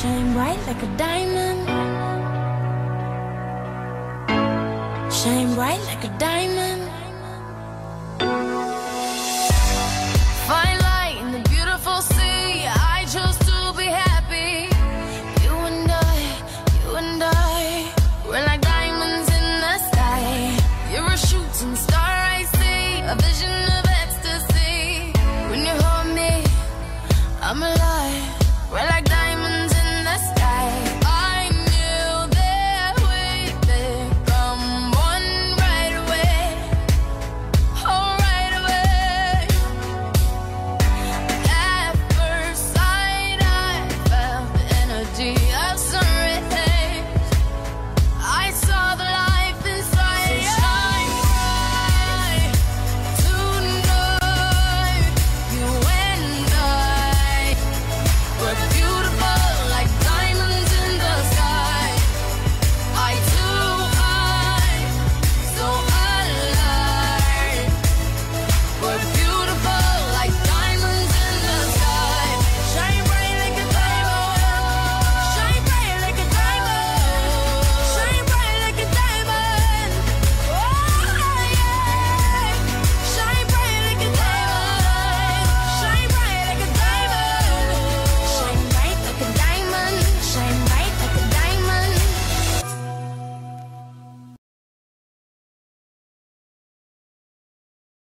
Shine bright like a diamond. Shine bright like a diamond. Fine light in the beautiful sea. I chose to be happy. You and I, we're like diamonds in the sky. You're a shooting star, I see, a vision of ecstasy. When you hold me, I'm alive.